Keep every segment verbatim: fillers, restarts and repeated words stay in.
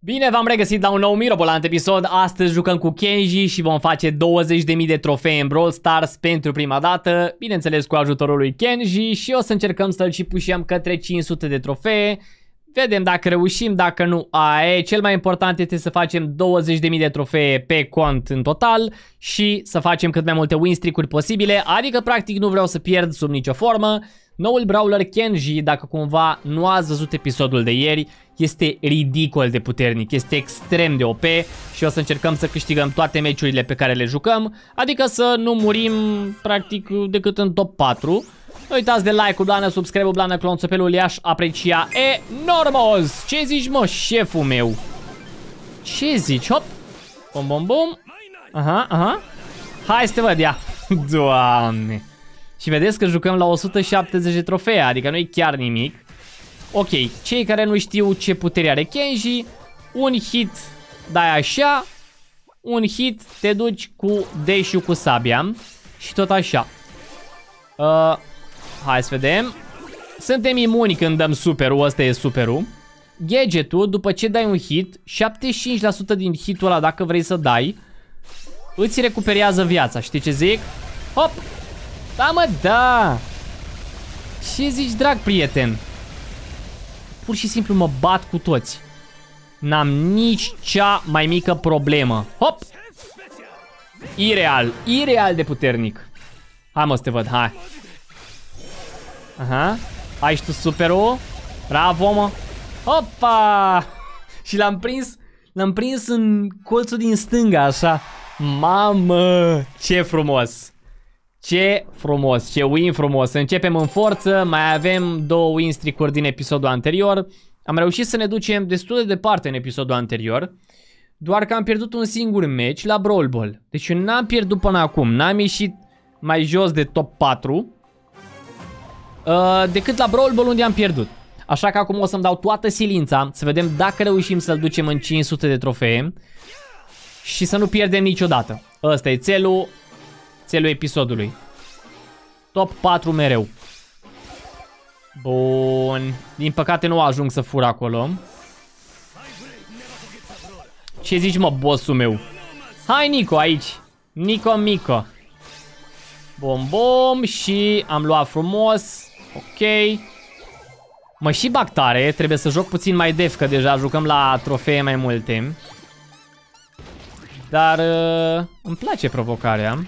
Bine v-am regăsit la un nou mirobolant episod. Astăzi jucăm cu Kenji și vom face douăzeci de mii de trofee în Brawl Stars pentru prima dată. Bineînțeles cu ajutorul lui Kenji și o să încercăm să-l și pușăm către cinci sute de trofee. Vedem dacă reușim, dacă nu, aia e. Cel mai important este să facem douăzeci de mii de trofee pe cont în total și să facem cât mai multe win streak-uri posibile. Adică practic nu vreau să pierd sub nicio formă. Noul brawler Kenji, dacă cumva nu ați văzut episodul de ieri, este ridicol de puternic, este extrem de O P și o să încercăm să câștigăm toate meciurile pe care le jucăm, adică să nu murim practic decât în top patru. Nu uitați de like-ul, blană, subscribe-ul, blană, clonțopelul, i-aș aprecia enormos! Ce zici, mă, șeful meu? Ce zici? Hop! Bum, bum, bum! Aha, aha! Hai să te văd, ia! Doamne! Și vedeți că jucăm la o sută șaptezeci de trofee, adică nu e chiar nimic. Ok, cei care nu știu ce putere are Kenji, un hit dai așa, un hit te duci cu dash-ul cu sabia și tot așa. Uh, hai să vedem. Suntem imuni când dăm superul, ăsta e superul. Gadgetul, după ce dai un hit, șaptezeci și cinci la sută din hitul ăla, dacă vrei să dai, îți recuperează viața, știi ce zic? Hop! Da, mă, da! Ce zici, drag prieten? Pur și simplu mă bat cu toți. N-am nici cea mai mică problemă. Hop! Ireal, ireal de puternic. Hai, mă, să te văd, hai. Aha. Ai și tu superul. Bravo, mă. Hopa! Și l-am prins, l-am prins în colțul din stânga, așa. Mamă, ce frumos. Ce frumos, ce win frumos. Începem în forță, mai avem două win streak-uri din episodul anterior. Am reușit să ne ducem destul de departe în episodul anterior. Doar că am pierdut un singur match la Brawl Ball. Deci eu n-am pierdut până acum, n-am ieșit mai jos de top patru uh, decât la Brawl Ball unde am pierdut. Așa că acum o să-mi dau toată silința să vedem dacă reușim să-l ducem în cinci sute de trofee și să nu pierdem niciodată. Ăsta e țelul. Țelul episodului. Top patru mereu. Bun. Din păcate nu ajung să fur acolo. Ce zici, mă, bossul meu? Hai, Nico, aici. Nico Mico. Bum, bum. Și am luat frumos. Ok. Mă și bag tare. Trebuie să joc puțin mai def, că deja jucăm la trofee mai multe. Dar uh, îmi place provocarea.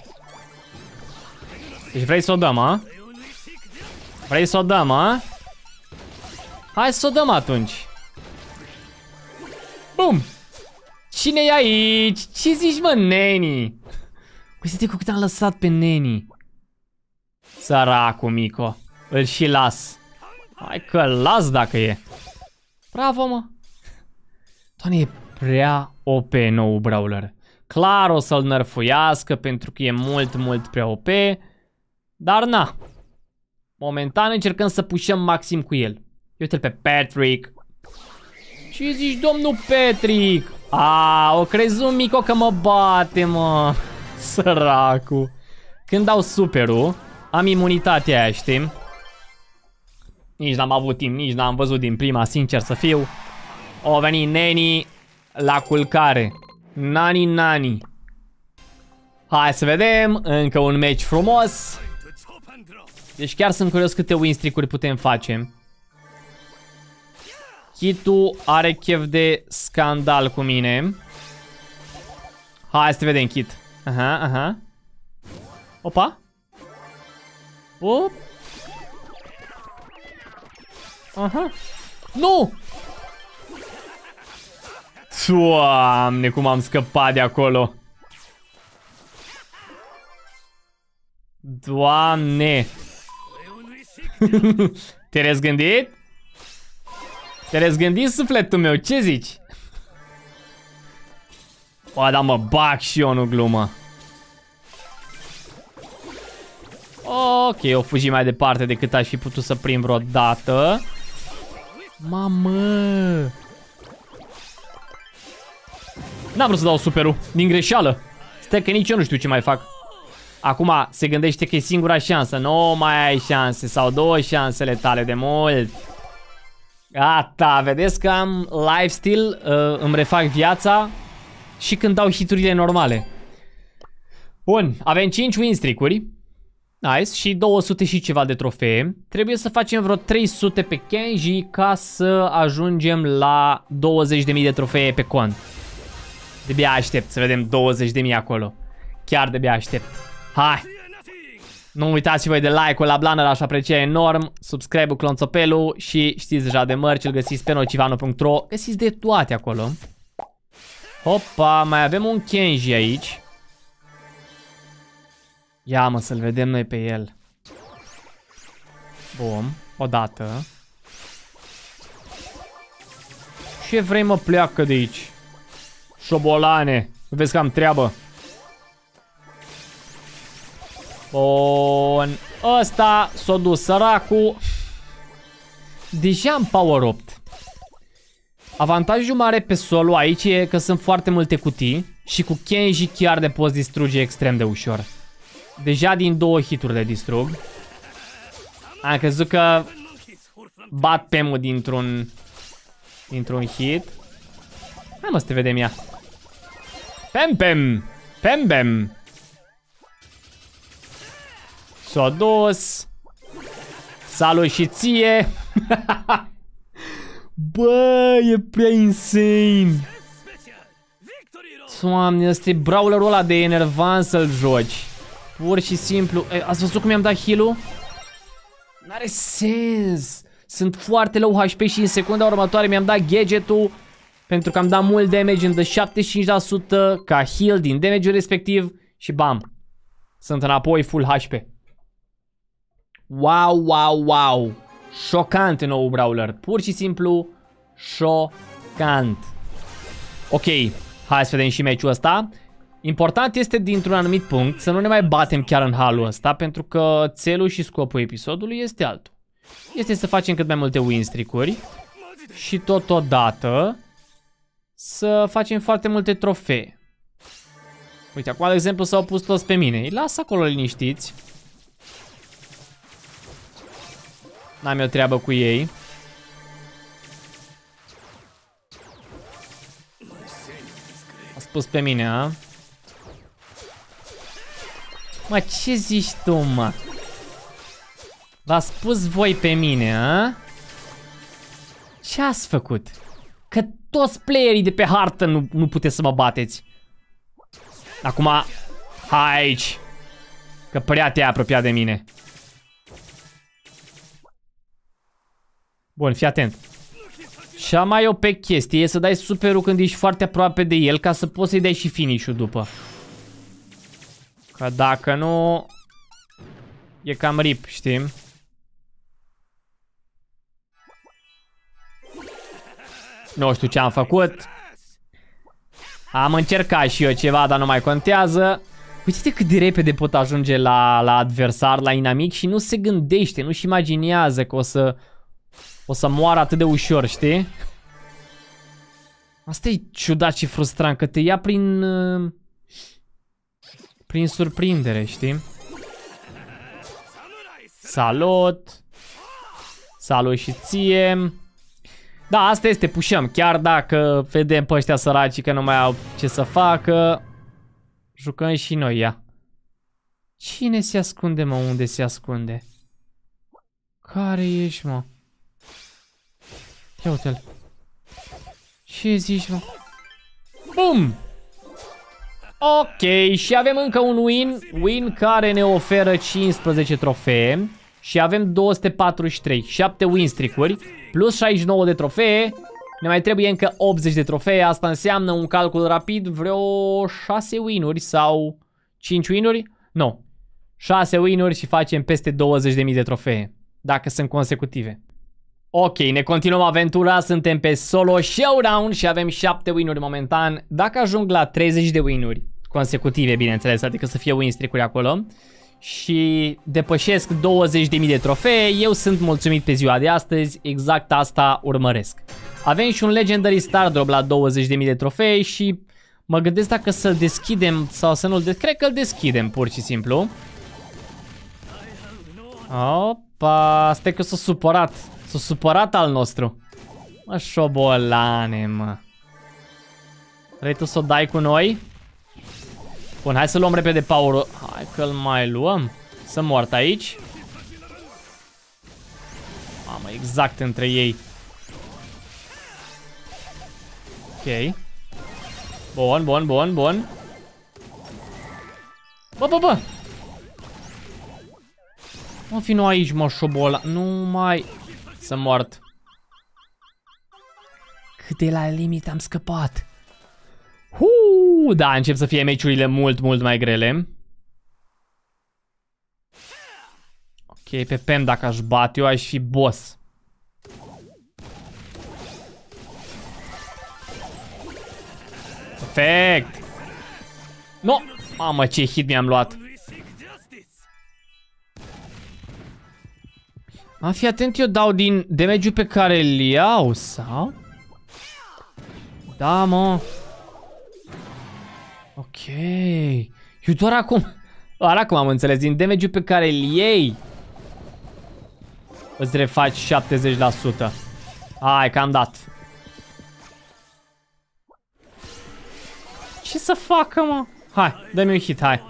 Deci vrei să o dăm, a? Vrei să o dăm, a? Hai să o dăm atunci. Bum! Cine e aici? Ce zici, mă, neni? Uite-te cu cât am lăsat pe neni. Săracul Mico. Îl și las. Hai că las dacă e. Bravo, mă. Doamne, e prea O P nou brawler. Clar o să-l nerfuiască pentru că e mult, mult prea O P. Dar na. Momentan încercăm să pușăm maxim cu el. Uite-l pe Patrick. Ce zici, domnul Patrick? A, o crezut Mico că mă bate, mă. Săracu. Când dau superul, am imunitatea aia, știi? Nici n-am avut timp, nici n-am văzut din prima, sincer să fiu. O venit neni la culcare. Nani, nani. Hai să vedem. Încă un match frumos. Deci chiar sunt curios câte win streak-uri putem face. Hitul are chef de scandal cu mine. Hai să te vedem, Hit. Aha, aha. Opa. Op. Aha. Nu! Doamne, cum am scăpat de acolo. Doamne. Te-ai răzgândit? Te-ai răzgândit, sufletul meu, ce zici? Bă, dar mă bag și eu, nu glumă. Ok, o fugi mai departe decât aș fi putut să prind vreodată. Mamă. N-am vrut să dau superul, din greșeală. Stai că nici eu nu știu ce mai fac. Acum se gândește că e singura șansă. Nu mai ai șanse, sau două șansele tale de mult. Gata, vedeți că am lifesteal, uh, îmi refac viața și când dau hiturile normale. Bun, avem cinci win streak-uri. Nice, și două sute și ceva de trofee. Trebuie să facem vreo trei sute pe Kenji ca să ajungem la douăzeci de mii de trofee pe cont. De-abia aștept să vedem douăzeci de mii acolo. Chiar de-abia aștept. Hai! Nu uitați voi de like-ul la Blanner, aș aprecia enorm. Subscribe-ul, clonțopelul și știți deja de mărci, îl găsiți pe nocivano punct ro. Găsiți de toate acolo. Hopa, mai avem un Kenji aici. Ia mă să-l vedem noi pe el. Bun, odată. Ce vrei mă, pleacă de aici? Șobolane, vezi că am treabă. Bun, ăsta s-a dus săracul. Deja am power opt. Avantajul mare pe solo aici e că sunt foarte multe cutii și cu Kenji chiar le poți distruge extrem de ușor. Deja din două hituri le distrug. Am crezut că bat Pemu dintr-un dintr-un hit. Hai mă să te vedem ea. Pem pem, pem pem. S-a dus. Salut și ție. Bă, e prea insane. Doamne, ăsta e brawlerul ăla de enervant să-l joci. Pur și simplu. E, ați văzut cum i-am dat heal-ul? N-are sens. Sunt foarte low H P și în secunda următoare mi-am dat gadget-ul pentru că am dat mult damage, îmi dă șaptezeci și cinci la sută ca heal din damage-ul respectiv și bam. Sunt înapoi full H P. Wow, wow, wow. Șocant nou brawler. Pur și simplu șocant. Ok, hai să vedem și meciul ăsta. Important este dintr-un anumit punct să nu ne mai batem chiar în halul ăsta, pentru că țelul și scopul episodului este altul. Este să facem cât mai multe win streak-uri și totodată să facem foarte multe trofee. Uite, acum, de exemplu, s-au pus toți pe mine. Îi las acolo liniștiți. N-am eu treabă cu ei. A spus pe mine, a? Mă, ce zici tu, mă? V-ați spus voi pe mine, a? Ce ați făcut? Că toți playerii de pe hartă nu, nu puteți să mă bateți. Acum, hai aici. Că prea te-ai apropiat de mine. Bun, fii atent. Cea mai O P chestie e să dai superul când ești foarte aproape de el, ca să poți să-i dai și finish-ul după. Că dacă nu, e cam rip, știm? Nu știu ce am făcut. Am încercat și eu ceva, dar nu mai contează. Uite-te cât de repede pot ajunge la, la adversar, la inamic și nu se gândește, nu-și imaginează că o să... O să moară atât de ușor, știi? Asta e ciudat și frustrant, că te ia prin... Uh, prin surprindere, știi? Salut! Salut și ție! Da, asta este, pușăm. Chiar dacă vedem pe ăștia săraci că nu mai au ce să facă, jucăm și noi, ia. Cine se ascunde, mă? Unde se ascunde? Care ești, mă? Ia uite-l. Ce zici, mă? Bum! Ok, și avem încă un win. Win care ne oferă cincisprezece trofee. Și avem două sute patruzeci și trei. șapte win streak-uri. Plus șaizeci și nouă de trofee. Ne mai trebuie încă optzeci de trofee. Asta înseamnă un calcul rapid. Vreo șase win-uri sau cinci win-uri? Nu. șase win-uri și facem peste douăzeci de mii de trofee. Dacă sunt consecutive. Ok, ne continuăm aventura, suntem pe solo showdown și avem șapte win-uri momentan. Dacă ajung la treizeci de win-uri consecutive, bineînțeles, adică să fie win streak-uri acolo, și depășesc douăzeci de mii de trofee, eu sunt mulțumit pe ziua de astăzi, exact asta urmăresc. Avem și un Legendary Star Drop la douăzeci de mii de trofee și mă gândesc dacă să-l deschidem sau să nu-l deschidem. Cred că-l deschidem, pur și simplu. Opa, stai că s-a supărat. S-a supărat al nostru. Mă, șobolane, mă. Vrei tu să o dai cu noi? Bun, hai să luăm repede power. Hai că-l mai luăm. Să moartă aici. Mamă, exact între ei. Ok. Bun, bun, bun, bun. Bă, bă, bă! Mă, fi nu aici, mă, șobola. Nu mai... Să mort. Cât de la limit am scăpat. Huu, da, încep să fie meciurile mult, mult mai grele. Ok, pe Pem dacă aș bate, eu aș fi boss. Perfect. No, mamă, ce hit mi-am luat. Am fi atent, eu dau din damage-ul pe care îl iau, sau? Da, mă. Ok. Eu doar acum... Doar acum am înțeles, din damage-ul pe care îl iei îți refaci șaptezeci la sută. Hai că am dat. Ce să facă, mă? Hai, dă-mi un hit, hai.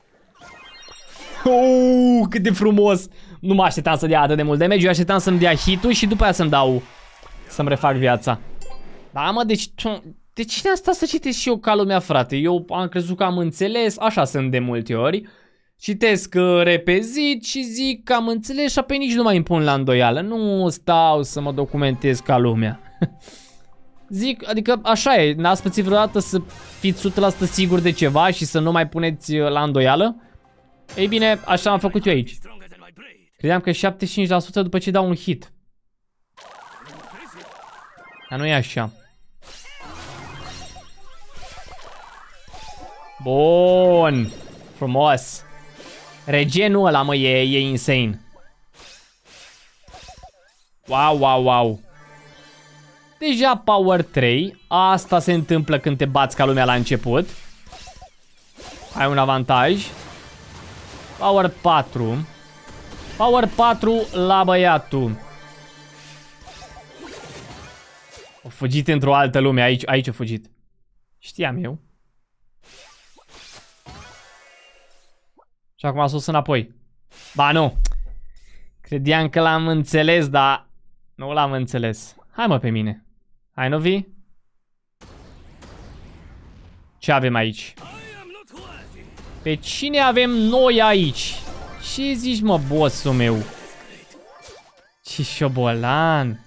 Uuu, cât de frumos. Nu mă așteptam să dea atât de mult damage. Eu așteptam să-mi dea hit-ul și după aia să-mi dau... Să-mi refac viața. Da, mă, deci... De cine am stat să citesc și eu ca lumea, frate? Eu am crezut că am înțeles. Așa sunt de multe ori. Citesc uh, repezit și zic că am înțeles și apoi nici nu mai îmi pun la îndoială. Nu stau să mă documentez ca lumea. Zic, adică așa e. N-ați pățit vreodată să fiți o sută la sută sigur de ceva și să nu mai puneți la îndoială? Ei bine, așa am făcut eu aici. Credeam că șaptezeci și cinci la sută după ce dau un hit. Dar nu e așa. Bun. Frumos. Regenul ăla, mă, e, e insane. Wow, wow, wow. Deja power trei. Asta se întâmplă când te bați ca lumea la început. Ai un avantaj. Power patru. Power patru la băiatul. O fugit într-o altă lume. Aici, aici a fugit. Știam eu. Și acum a sus înapoi. Ba nu. Credeam că l-am înțeles, dar nu l-am înțeles. Hai mă pe mine. Hai, nu vii? Ce avem aici? Pe cine avem noi aici? Ce zici, mă, bossul meu? Ce șobolan.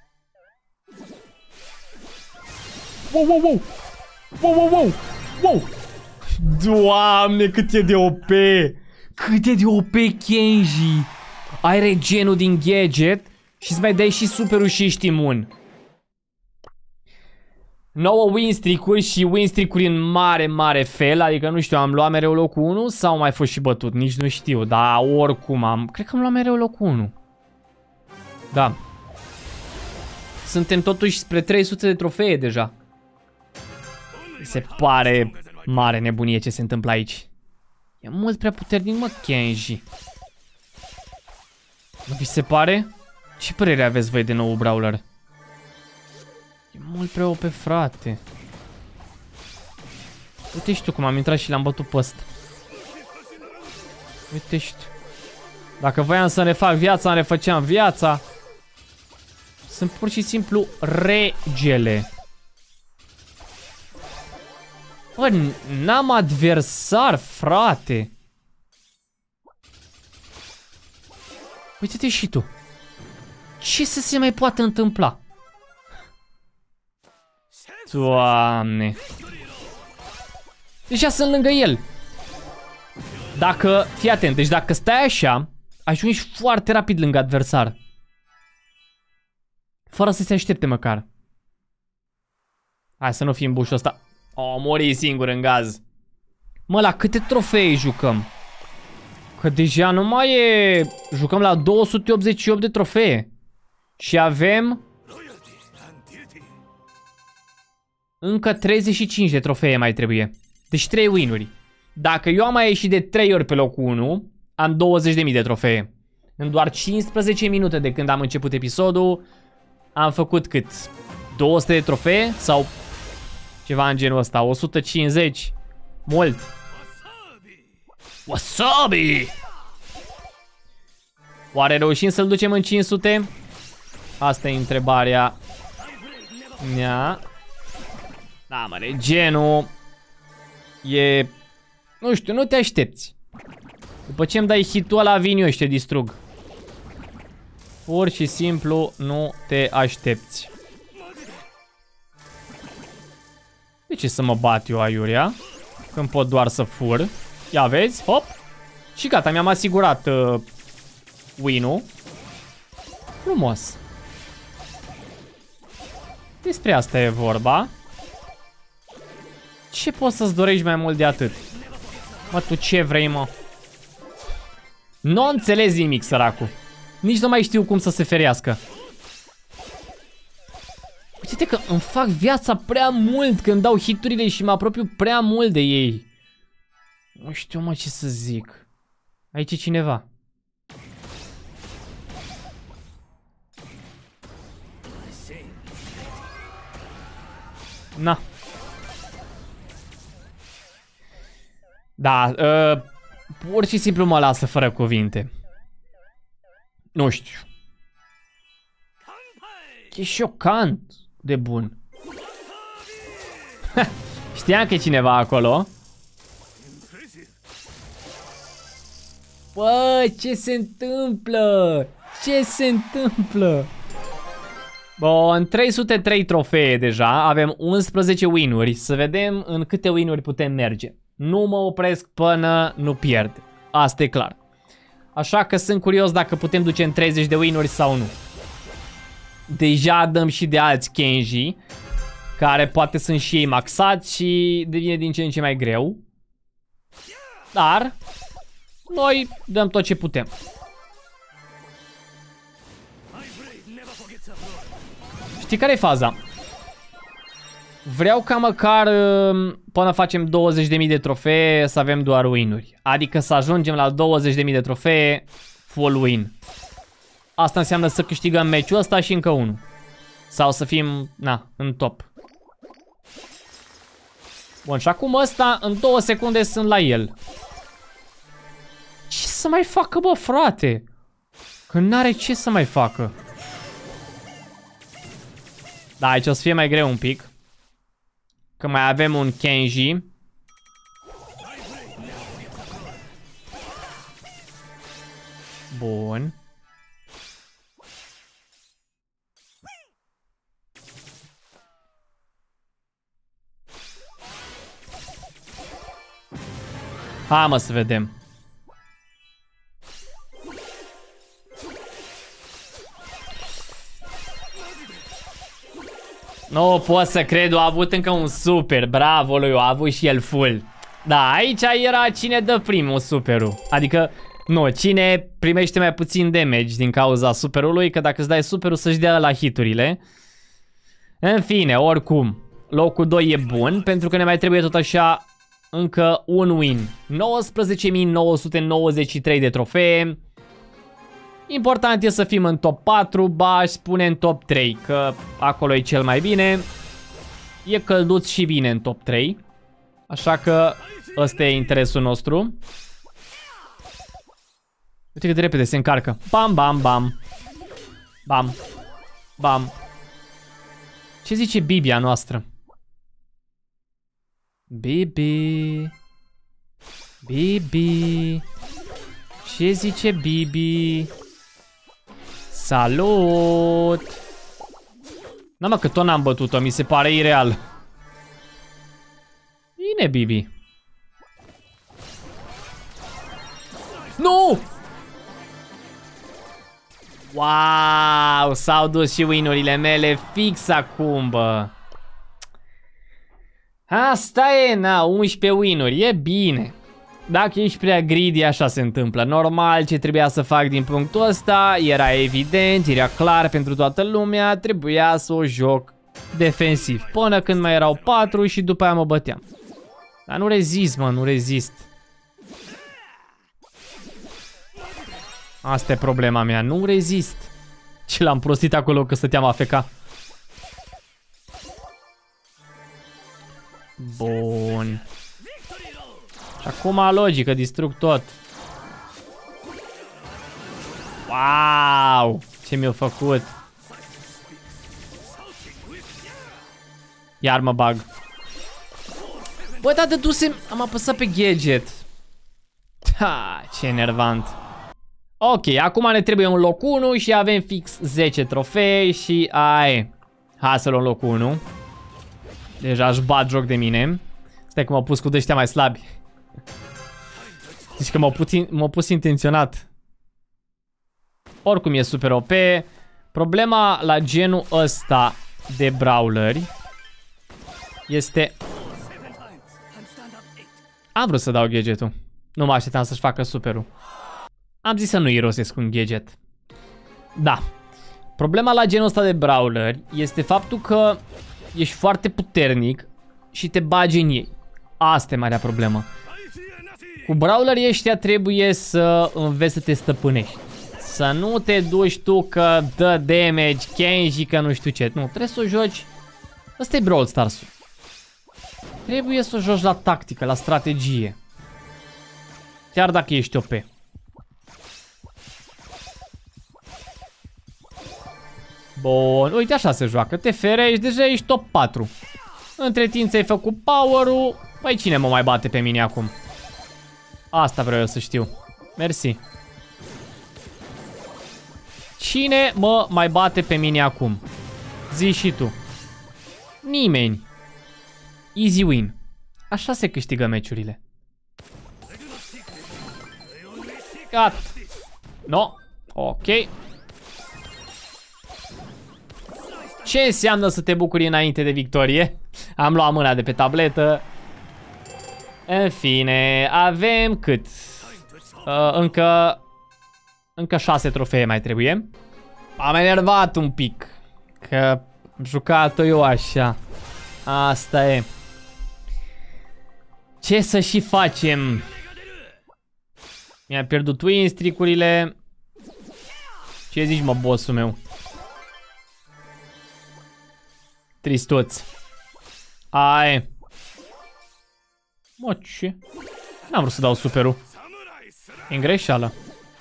Wow, wow, wow. Wow, wow, wow. Wow. Doamne, cât e de O P. Cât e de O P, Kenji. Ai regenul din gadget și îți mai dai și superul și ești imun. nouă win streak-uri și win streak-uri în mare, mare fel. Adică nu știu, am luat mereu locul unu sau mai fost și bătut? Nici nu știu, dar oricum am... Cred că am luat mereu locul unu. Da. Suntem totuși spre trei sute de trofee deja. Mi se pare mare nebunie ce se întâmplă aici. E mult prea puternic, mă, Kenji. Nu vi se pare? Ce părere aveți voi de nou brawler? E mult prea O P, frate. Uite și tu cum am intrat și l-am bătut pe ăsta. Uite și tu. Dacă voiam să ne fac viața, îmi refăceam viața. Sunt pur și simplu regele. Bă, n-am adversar, frate. Uite-te și tu. Ce să se mai poate întâmpla? Doamne. Deja sunt lângă el. Dacă, fii atent, deci dacă stai așa, ajungi foarte rapid lângă adversar. Fără să se aștepte măcar. Hai să nu fim bușul ăsta. O, mori singur în gaz. Mă, la câte trofee jucăm? Că deja nu mai e... Jucăm la două sute optzeci și opt de trofee. Și avem... Încă treizeci și cinci de trofee mai trebuie. Deci trei win-uri. Dacă eu am mai ieșit de trei ori pe locul unu, am douăzeci de mii de trofee. În doar cincisprezece minute de când am început episodul, am făcut cât? două sute de trofee? Sau ceva în genul ăsta? o sută cincizeci? Mult. Wasabi! Oare reușim să-l ducem în cinci sute? Asta e întrebarea. Nea. Da, mă, genul e... Nu știu, nu te aștepți. După ce îmi dai hit-ul ăla, vin eu și te distrug. Pur și simplu nu te aștepți. De ce să mă bat eu aiurea? Când pot doar să fur. Ia vezi, hop. Și gata, mi-am asigurat uh, win-ul. Frumos. Despre asta e vorba. Ce poți să-ți dorești mai mult de atât? Mă, tu ce vrei, mă? Nu înțeles nimic, săracul. Nici nu mai știu cum să se ferească. Uite că îmi fac viața prea mult când dau hiturile și mă apropiu prea mult de ei. Nu știu, mă, ce să zic. Aici e cineva. Na. Da, uh, pur și simplu mă lasă fără cuvinte. Nu știu. E șocant de bun. Știam că e cineva acolo. Bă, ce se întâmplă? Ce se întâmplă? Bun, trei sute trei trofee deja. Avem unsprezece win-uri. Să vedem în câte win-uri putem merge. Nu mă opresc până nu pierd. Asta e clar. Așa că sunt curios dacă putem duce în treizeci de win-uri sau nu. Deja dăm și de alți Kenji, care poate sunt și ei maxați și devine din ce în ce mai greu. Dar noi dăm tot ce putem. Știi care e faza? Vreau ca măcar până facem douăzeci de mii de trofee să avem doar win-uri. Adică să ajungem la douăzeci de mii de trofee full win. Asta înseamnă să câștigăm meciul ăsta și încă unul. Sau să fim, na, în top. Bun, și acum ăsta în două secunde sunt la el. Ce să mai facă, bă, frate? Că n-are ce să mai facă. Da, aici o să fie mai greu un pic. Că mai avem un Kenji. Bun. Hai, mă, să vedem. Nu pot să cred, a avut încă un super. Bravo lui, a avut și el full. Da, aici era cine dă primul superul. Adică, nu, cine primește mai puțin damage din cauza superului. Că dacă îți dai superul să-și dea la hiturile. În fine, oricum, locul doi e bun, pentru că ne mai trebuie tot așa încă un win. nouăsprezece mii nouă sute nouăzeci și trei de trofee. Important e să fim în top patru, ba aș spune în top trei, că acolo e cel mai bine. E călduț și bine în top trei. Așa că ăsta e interesul nostru. Uite cât de repede se încarcă. Bam, bam, bam. Bam. Bam. Ce zice Bibia noastră? Bibi. Bibi. Ce zice Bibi? Salut! Da, mă, că tot n-am bătut-o, mi se pare ireal. Bine, Bibi. Nu! Wow! S-au dus și win-urile mele fix acum, bă. Asta e, na, unsprezece win-uri, e bine. Dacă ești prea greedy, așa se întâmplă. Normal, ce trebuia să fac din punctul ăsta era evident, era clar pentru toată lumea, trebuia să o joc defensiv. Până când mai erau patru și după aia mă băteam. Dar nu rezist, mă, nu rezist. Asta e problema mea, nu rezist. Ce l-am prostit acolo că stăteam A F K. Bun. Și acum logică, distrug tot. Wow! Ce mi-a făcut? Iar mă bag. Bă, da, dădusem... Am apăsat pe gadget. Ha, ce enervant. Ok, acum ne trebuie un loc unu și avem fix zece trofei și ai. Hai să luăm locul unu. Deja își bat joc de mine. Stai că m-au pus cu dăștia mai slabi. Zici că m-au pus, pus intenționat. Oricum e super O P. Problema la genul ăsta de brawleri este... Am vrut să dau gadgetul. Nu mă așteptam să-și facă superul. Am zis să nu irosesc un gadget. Da. Problema la genul ăsta de brawleri este faptul că ești foarte puternic și te bagi în ei. Asta e marea problemă. Cu brawlerii ăștia trebuie să înveți să te stăpânești. Să nu te duci tu că dă damage, Kenji, că nu știu ce. Nu, trebuie să o joci. Ăsta e Brawl Stars-ul. Trebuie să o joci la tactică, la strategie. Chiar dacă ești O P. Bun, uite așa se joacă. Te ferești, deja ești top patru. Între timp ți-ai făcut power-ul. Păi cine mă mai bate pe mine acum? Asta vreau eu să știu. Mersi. Cine mă mai bate pe mine acum? Zi și tu. Nimeni. Easy win. Așa se câștigă meciurile. Gata. No. Ok. Ce înseamnă să te bucuri înainte de victorie? Am luat mâna de pe tabletă. În fine, avem cât? Uh, încă... Încă șase trofee mai trebuie. Am enervat un pic. Că am jucat-o eu așa. Asta e. Ce să și facem? Mi-a pierdut win streak-urile. Ce zici, mă, bossul meu? Tristuț. Ai. Mă, ce? N-am vrut să dau superul. E în greșeală.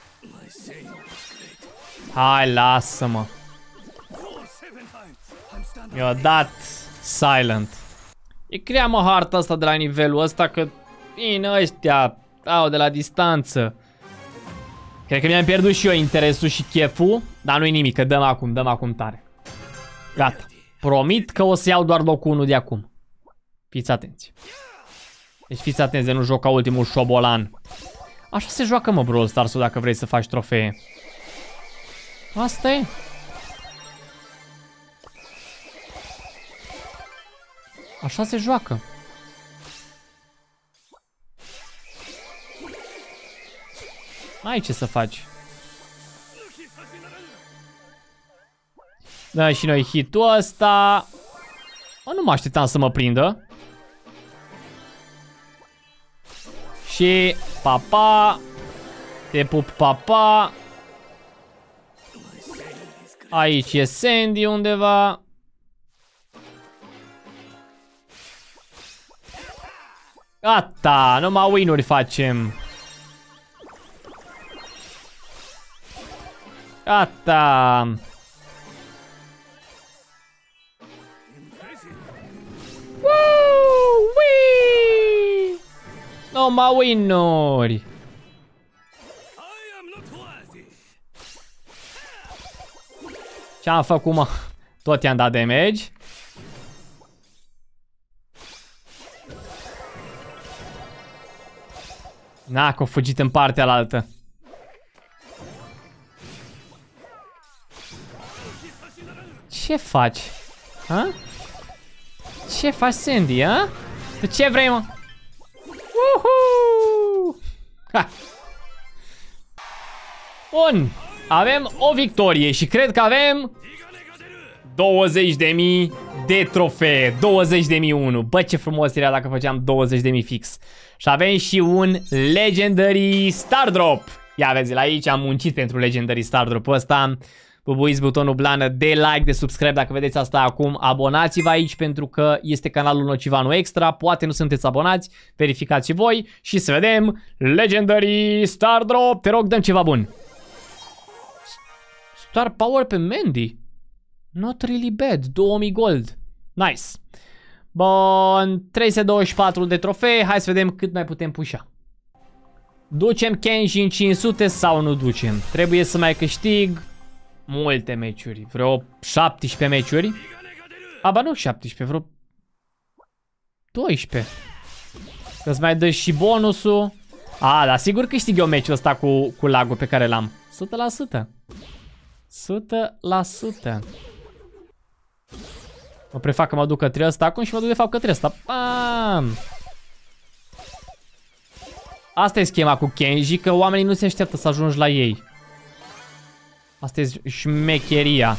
Hai, lasă-mă. Mi-a dat silent. E crea mă harta asta de la nivelul ăsta că vin ăștia au de la distanță. Cred că mi-am pierdut și eu interesul și cheful. Dar nu-i nimic, că dăm acum, dăm acum tare. Gata. Promit că o să iau doar locul unu de acum. Fiți atenți. Deci fiți atenți de nu joc ca ultimul șobolan. Așa se joacă, mă, Brawl Stars-ul dacă vrei să faci trofee. Asta e. Așa se joacă. N-ai ce să faci. Da, și noi hit-ul ăsta. Mă, nu mă așteptam să mă prindă. Și papa. Te pup, papa. Aici e Sandy undeva. Gata, numai win-uri facem. Gata. Woo-wee! Numai win-uri. Ce-am făcut, mă? Tot i-am dat damage. Na, că-o fugit în partea alaltă. Ce faci? Ha? Ce faci, Sandy, ha? Tu ce vrei, mă? Uhu! Ha! Bun. Avem o victorie și cred că avem douăzeci de mii de trofee. douăzeci de mii unu. Bă, ce frumos era dacă făceam douăzeci de mii fix. Și avem și un Legendary Star Drop. Ia vezi, la aici am muncit pentru Legendary Star Drop ăsta. bubuiți butonul blană de like, de subscribe dacă vedeți asta acum. Abonați-vă aici pentru că este canalul Nocivanu Extra. Poate nu sunteți abonați, verificați și voi și să vedem Legendary Star Drop. Te rog, dăm ceva bun. Star Power pe Mandy. Not really bad. două mii gold. Nice. Bun, trei sute douăzeci și patru de trofee. Hai să vedem cât mai putem pușa. Ducem Kenji în cinci sute sau nu ducem? Trebuie să mai câștig multe meciuri. Vreo șaptesprezece meciuri. Aba nu șaptesprezece, vreo doisprezece. Că-ți mai dă și bonusul. A, dar sigur câștig eu meciul ăsta cu, cu lagul pe care l-am. o sută la sută. o sută la sută. Mă prefac că mă duc către ăsta acum și mă duc de fapt către ăsta. Bam! Asta e schema cu Kenji, că oamenii nu se așteaptă să ajungi la ei. Asta e șmecheria.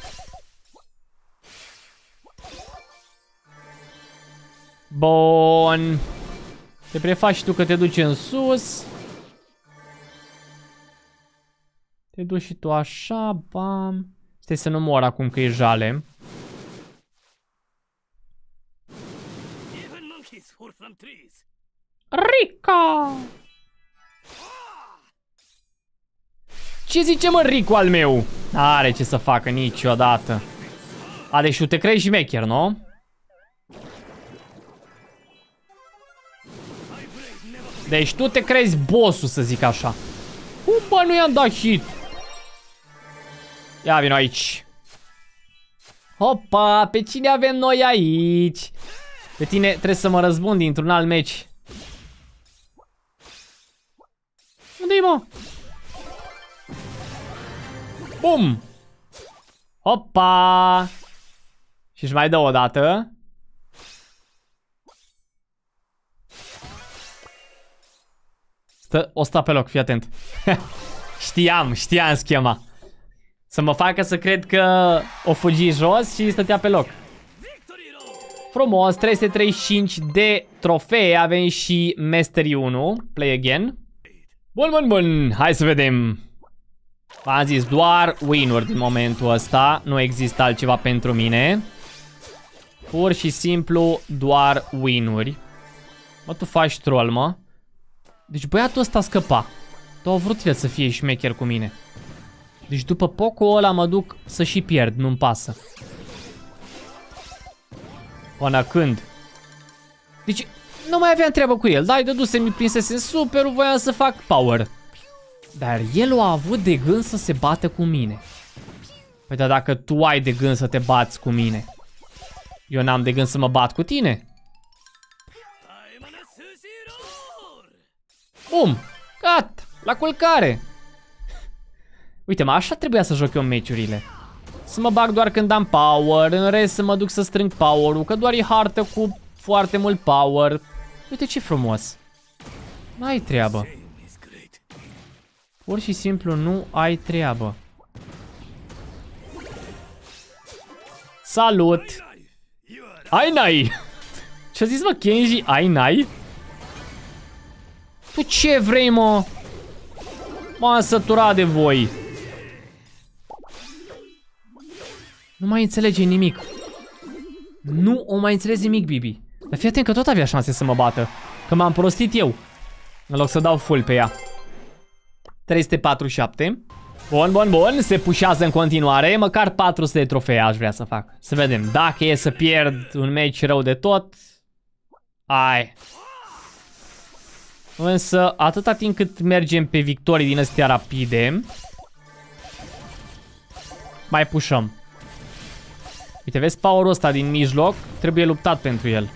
Bun. Te prefaci și tu că te duci în sus. Te duci și tu așa, bam. Stai să nu mor acum că e jale. Rica! Ce zice mă Rico al meu? N-are ce să facă niciodată. A, deci tu te crezi șmecher, nu? Deci tu te crezi bossul, să zic așa. Cum bă nu i-am dat hit? Ia vino aici. Hopa, pe cine avem noi aici? Pe tine trebuie să mă răzbund dintr-un alt meci. Unde-i mă? Bum! Hopa! Și-și mai dă o dată. Stă, o sta pe loc, fii atent. Știam, știam schema. Să mă facă să cred că o fugi jos și stătea pe loc. Frumos, trei sute treizeci și cinci de trofee, avem și Mastery unu, play again. Bun, bun, bun, hai să vedem. V-am zis, doar win-uri din momentul ăsta, nu există altceva pentru mine. Pur și simplu, doar win-uri. Mă, tu faci troll, mă. Deci băiatul ăsta scăpa. Tu au vrut el să fie șmecher cu mine. Deci după Poco ăla mă duc să și pierd, nu-mi pasă. Până când? Deci nu mai aveam treabă cu el. Dai, dăduse-mi, prinsese superul, voiam să fac power. Dar el a avut de gând să se bată cu mine. Păi dar dacă tu ai de gând să te bați cu mine, eu n-am de gând să mă bat cu tine. Bum! Gata! La culcare! Uite-mă, așa trebuia să joc eu meciurile. Să mă bag doar când am power, în rest să mă duc să strâng power-ul, că doar e hartă cu foarte mult power. Uite ce frumos. N-ai treabă. Pur și simplu nu ai treabă. Salut! Ai n-ai! Ce-a zis mă Kenji? Ai n-ai? Tu ce vrei mă? M-am săturat de voi. Nu mai înțelege nimic. Nu o mai înțelege nimic, Bibi. Dar fii atent că tot avea șanse să mă bată. Că m-am prostit eu. În loc să dau full pe ea. trei sute patruzeci și șapte. Bun, bun, bun. Se pușează în continuare. Măcar patru sute de trofee aș vrea să fac. Să vedem. Dacă e să pierd un meci rău de tot. Ai. Însă, atâta timp cât mergem pe victorii din astea rapide, mai pușăm. Uite, vezi power-ul ăsta din mijloc? Trebuie luptat pentru el.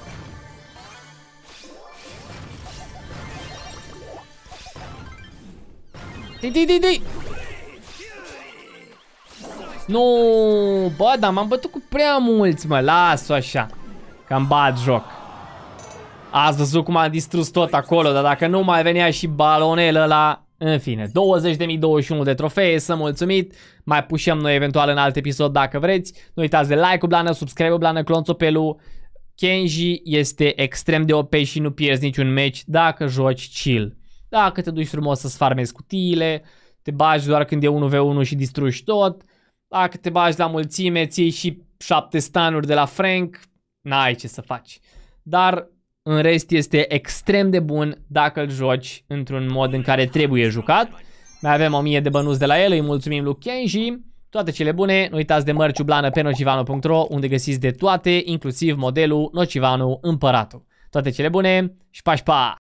Di, di, di, di. Nu, bă, dar m-am bătut cu prea mulți, mă, las-o așa. Că am bat joc. Ați văzut cum am distrus tot acolo, dar dacă nu mai venea și balonel ăla. În fine, douăzeci de mii douăzeci și unu de trofee, sunt mulțumit. Mai pușăm noi eventual în alt episod dacă vreți. Nu uitați de like-ul blană, subscribe-ul blană, clonțopelul. Kenji este extrem de O P și nu pierzi niciun meci dacă joci chill. Dacă te duci frumos să-ți farmezi cutiile, te bagi doar când e unu v unu și distrugi tot. Dacă te bagi la mulțime, ții și șapte stanuri de la Frank, n-ai ce să faci. Dar în rest este extrem de bun dacă îl joci într-un mod în care trebuie jucat. Mai avem o mie de bănuți de la el, îi mulțumim lui Kenji. Toate cele bune, nu uitați de mărciu blană pe nocivanu punct ro, unde găsiți de toate, inclusiv modelul Nocivanu Împăratul. Toate cele bune și pa, și pa!